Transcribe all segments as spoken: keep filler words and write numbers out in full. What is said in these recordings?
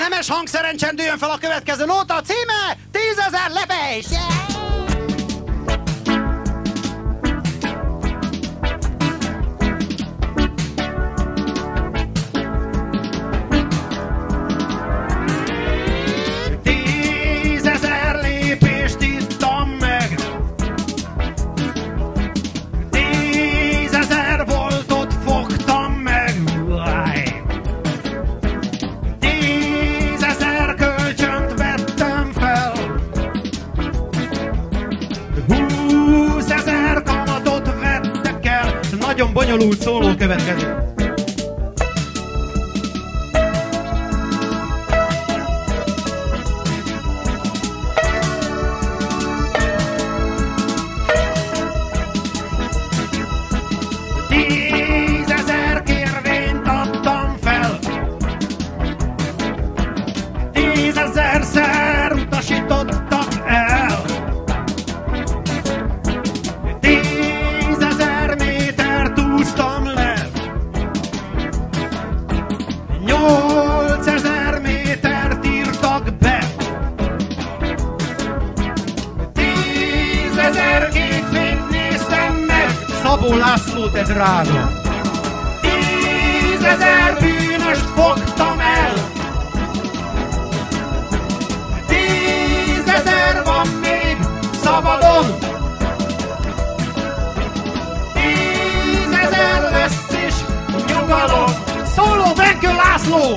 Nemes hangszeren csendüljön fel a következő nóta, címe Tízezer lépés! Tízezer lépést ittam meg, tízezer voltot fogtam meg, tízezer kölcsönt vettem fel, húszezer kamatot vettek el. Nagyon bonyolult szóló következik. Tízezer kérvényt adtam fel, tízezerszer utasítottak el, tízezer métert úsztam le, nyolcezer métert írtak be, tízezer képfényt néztem meg. Szabó László, te drága! Tízezer bűnöst fogtam el, tízezer van még szabadon, tízezer lesz is nyugalom. Szóló Benkő László!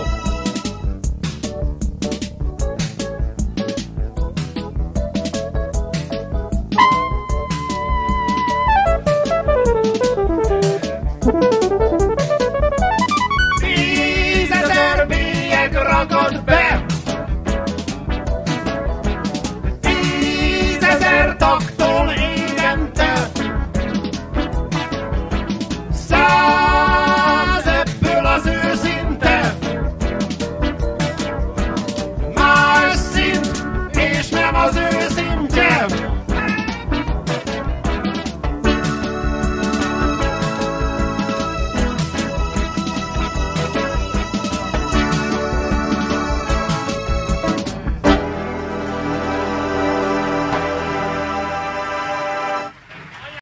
Tízezer bélyeg ragad be,